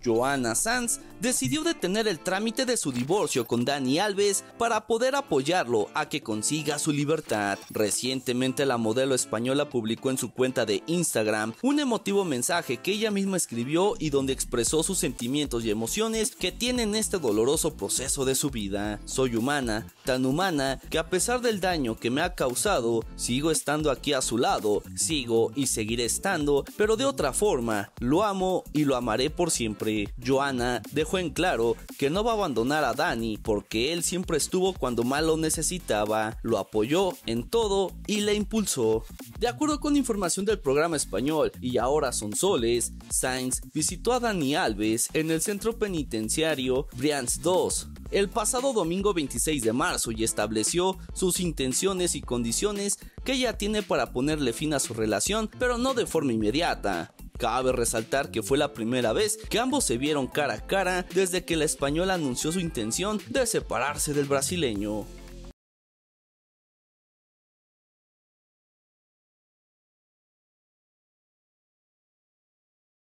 Johanna Sanz, decidió detener el trámite de su divorcio con Dani Alves para poder apoyarlo a que consiga su libertad. Recientemente la modelo española publicó en su cuenta de Instagram un emotivo mensaje que ella misma escribió y donde expresó sus sentimientos y emociones que tiene en este doloroso proceso de su vida. Soy humana, tan humana que a pesar del daño que me ha causado, sigo estando aquí a su lado, sigo y seguiré estando, pero de otra forma, lo amo y lo amaré por siempre. Johanna dejó en claro que no va a abandonar a Dani porque él siempre estuvo cuando más lo necesitaba, lo apoyó en todo y le impulsó. De acuerdo con información del programa español Y ahora son soles, Sanz visitó a Dani Alves en el centro penitenciario Brians 2 el pasado domingo 26 de marzo y estableció sus intenciones y condiciones que ella tiene para ponerle fin a su relación, pero no de forma inmediata. Cabe resaltar que fue la primera vez que ambos se vieron cara a cara desde que la española anunció su intención de separarse del brasileño.